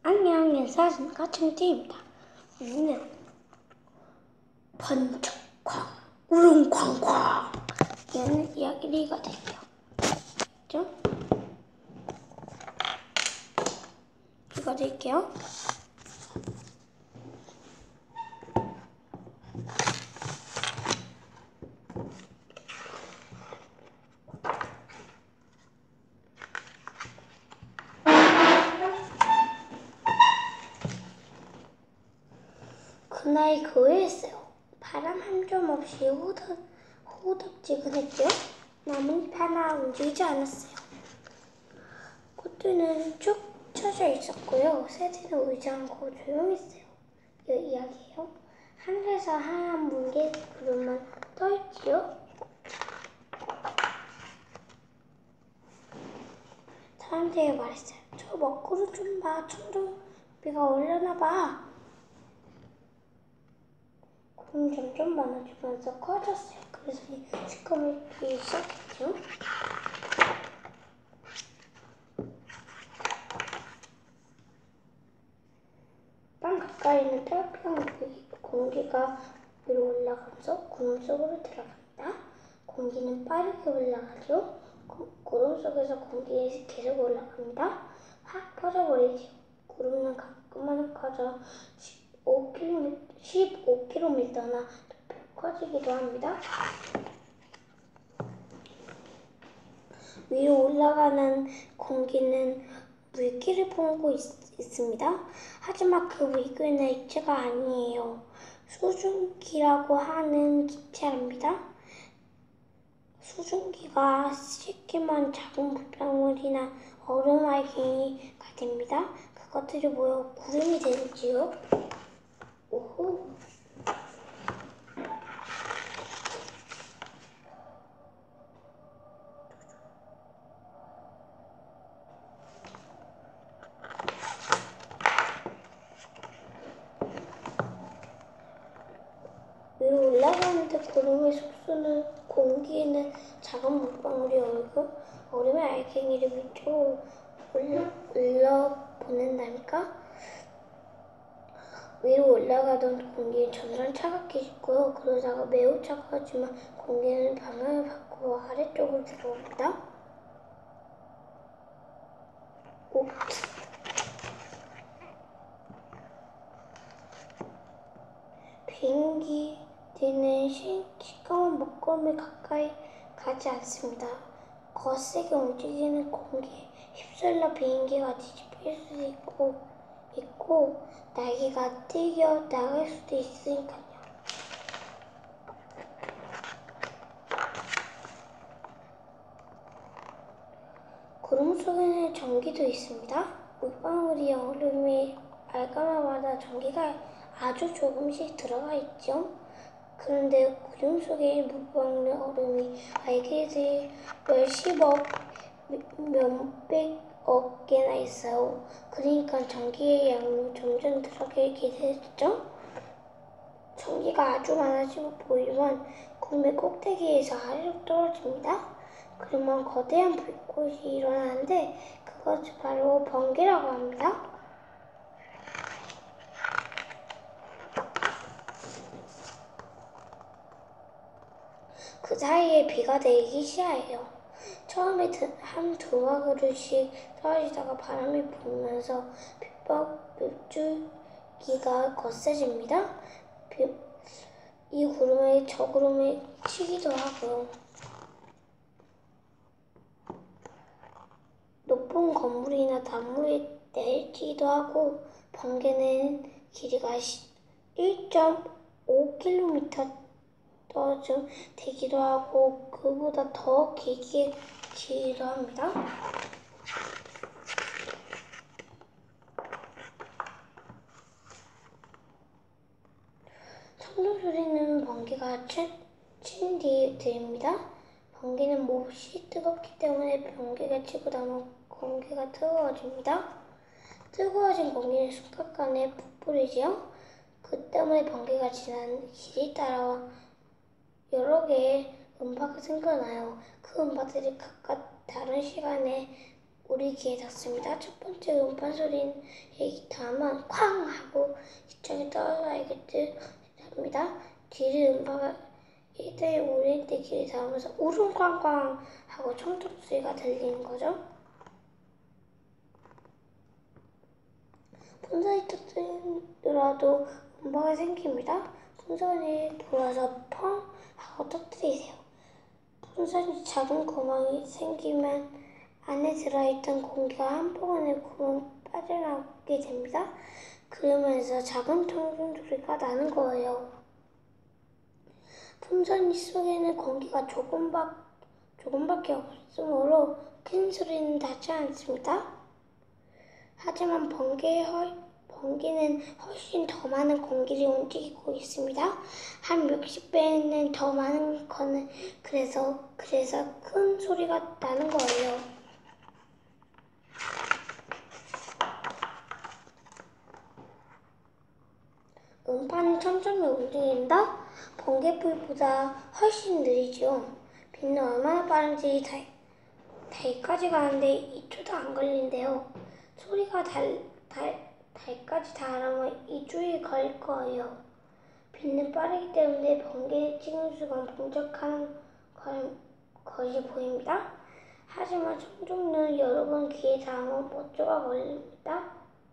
안녕, 인사하십니까? 청티입니다. 오늘은 번쩍광, 우릉광광 이라는 이야기를 읽어드릴게요. 그죠? 읽어드릴게요. 그날 교회였어요. 바람 한 점 없이 호덥지근했죠. 나뭇잎 하나 움직이지 않았어요. 꽃들은 쭉 쳐져 있었고요. 새들은 울지 않고 조용했어요. 이 이야기예요. 하늘에서 하얀 뭉게 구름만 떠있지요. 사람들이 말했어요. 저 먹구름 좀 봐. 점점 비가 오려나 봐. 구름이 점점 많아지면서 커졌어요. 그래서 시커멓기 시작했죠. 땅 가까이 있는 따뜻한 공기가 위로 올라가면서 구름 속으로 들어갑니다. 공기는 빠르게 올라가죠. 구름 속에서 공기가 계속 올라갑니다. 확 퍼져버리죠. 구름은 가끔은 커져 15km나 높이 커지기도 합니다. 위로 올라가는 공기는 물기를 품고 있습니다. 하지만 그 물기는 액체가 아니에요. 수증기라고 하는 기체랍니다. 수증기가 식기만 작은 물방울이나 얼음 알갱이가 됩니다. 그것들이 모여 구름이 되지요. 오호. 위로 올라가는데 구름의 속수는 공기에는 작은 물방울이 얼음의 알갱이를 밑으로 올려보낸다니까? 위로 올라가던 공기는 점점 차갑게 식고요. 그러다가 매우 차가워지만 공기는 방향을 바꾸어 아래쪽으로 들어옵니다. 비행기들은 시꺼먼 먹구름에 가까이 가지 않습니다. 거세게 움직이는 공기에 휩쓸려 비행기가 뒤집힐 수 있고 날개가 튕겨 나갈 수도 있으니까요. 구름 속에는 전기도 있습니다. 물방울이 얼음이 알감마다 전기가 아주 조금씩 들어가 있죠. 그런데 구름 속에 물방울의 얼음이 알게들이 몇백억 개나 있어요. 그러니까 전기의 양도 점점 늘어가게 되죠. 전기가 아주 많아지고 보이면 구름의 꼭대기에서 아래로 떨어집니다. 그러면 거대한 불꽃이 일어나는데 그것을 바로 번개라고 합니다. 그 사이에 비가 내리기 시작해요. 처음에 한 두어 그루씩 떨어지다가 바람이 불면서 빗줄기가 거세집니다. 이 구름에 저 구름에 치기도 하고요. 높은 건물이나 나무에 내리치기도 하고 번개는 길이가 1.5km 좀 되기도 하고 그보다 더 길기도 합니다. 청동 소리는 번개가 친 뒤에 들립니다. 번개는 몹시 뜨겁기 때문에 번개가 치고 나면 공기가 뜨거워집니다. 뜨거워진 공기는 순간간에 부풀리지요. 그 때문에 번개가 지나는 길이 따라 여러 개의 음파가 생겨나요. 그 음파들이 각각 다른 시간에 우리 귀에 닿습니다. 첫 번째 음파 소리는 닿으면 쾅 하고 기청이 떨어져야겠지 합니다. 뒤를 음파가 1대 오릴 때 귀에 닿으면서 우릉쾅쾅 하고 청청 소리가 들리는 거죠. 풍선이 터뜨리더라도 음파가 생깁니다. 풍선이 돌아서 펑 하고 터뜨리세요. 풍선이 작은 구멍이 생기면 안에 들어있던 공기가 한꺼번에 구멍 빠져나오게 됩니다. 그러면서 작은 청중 소리가 나는 거예요. 풍선 속에는 공기가 조금밖에 없으므로 큰 소리는 나지 않습니다. 하지만 번개는 훨씬 더 많은 공기를 움직이고 있습니다. 한 몇십 배는 더 많은 거는 그래서 큰 소리가 나는 거예요. 음파는 천천히 움직인다? 번개불보다 훨씬 느리죠. 빛은 얼마나 빠른지 달까지 가는데 2초도 안 걸린대요. 소리가 달까지 닿으려면 2주일 걸릴 거예요. 빛은 빠르기 때문에 번개를 찍는 순간 번쩍하는 것이 보입니다. 하지만 청중은 여러분 귀에 닿으면 몇 초가 걸립니다.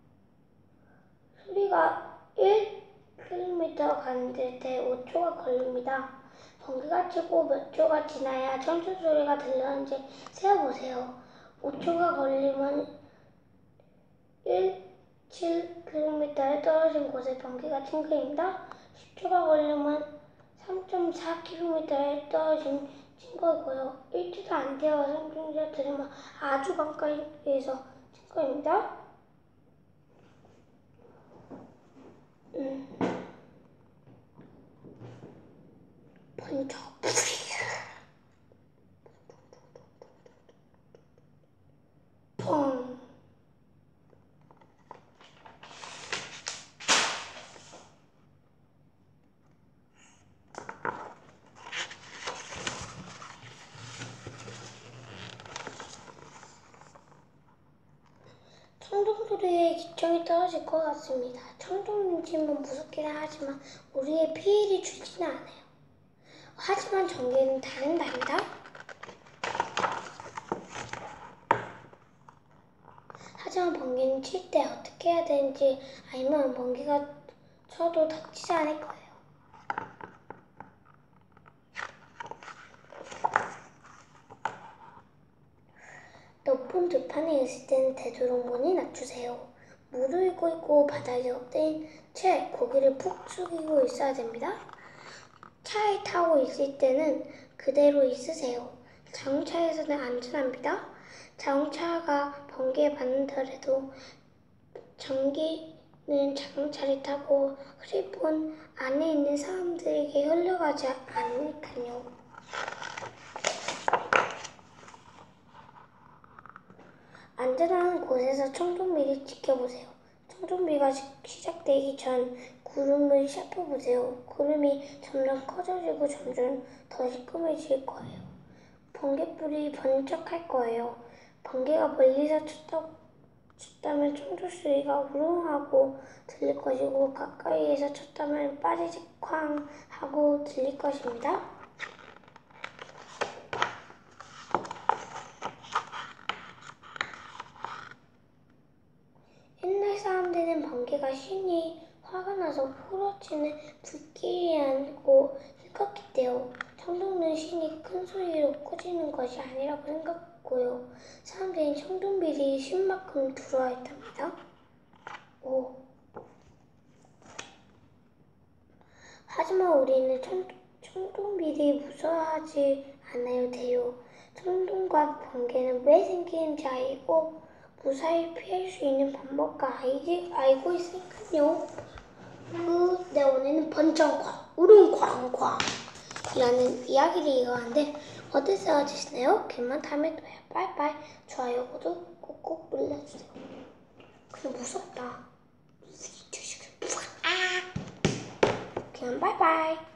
소리가 1km 가는데 5초가 걸립니다. 번개가 치고 몇 초가 지나야 청춘 소리가 들렸는지 세어보세요. 5초가 걸리면 1.7km에 떨어진 곳에 번개가 친 거입니다. 10초가 걸리면 3.4km에 떨어진 거고요. 1초도 안 되어 청중자 들으면 아주 가까이에서 친 거입니다. 번쩍 펑. 청동 소리에 기청이 떨어질 것 같습니다. 청동은 치면 무섭기는 하지만 우리의 피해를 주지는 않아요. 하지만 전기는 다릅니다. 하지만 번개는 칠 때 어떻게 해야 되는지 알면 번개가 쳐도 다치지 않을 거예요. 높은 들판에 있을 때는 되도록 문을 낮추세요. 물을 끓이고 바닥에 엎드린 채 고개를 푹 숙이고 있어야 됩니다. 차에 타고 있을 때는 그대로 있으세요. 자동차에서는 안전합니다. 자동차가 번개에 맞는다래도 전기는 자동차를 타고 흐릿본 안에 있는 사람들에게 흘러가지 않으니까요. 안전한 곳에서 청동비를 지켜보세요. 청동비가 시작되기 전 구름을 살펴보세요. 구름이 점점 커져지고 점점 더 시커매질 거예요. 번개불이 번쩍할 거예요. 번개가 멀리서 쳤다면 청동 소리가 우릉하고 들릴 것이고 가까이에서 쳤다면 빠지직 쾅 하고 들릴 것입니다. 옛날 사람들은 번개가 신이 화가 나서 후러치는 불길이라고 생각했대요. 청동은 신이 큰 소리로 커지는 것이 아니라고 생각했고요. 사람들은 청동비리 신만큼 두려워했답니다. 하지만 우리는 청동비리 무서워하지 않아야 돼요. 청동과 번개는 왜 생기는지 알고 무사히 피할 수 있는 방법과 알고 있으니까요. 네, 오늘은 번쩍쾅, 우릉쾅쾅 이라는 이야기를 읽었는데 어땠어요? 그만 다음에 또 해요. 빠이빠이. 좋아요, 구독 꾹꾹 눌러주세요. 근데 무섭다. 그냥 빠이빠이.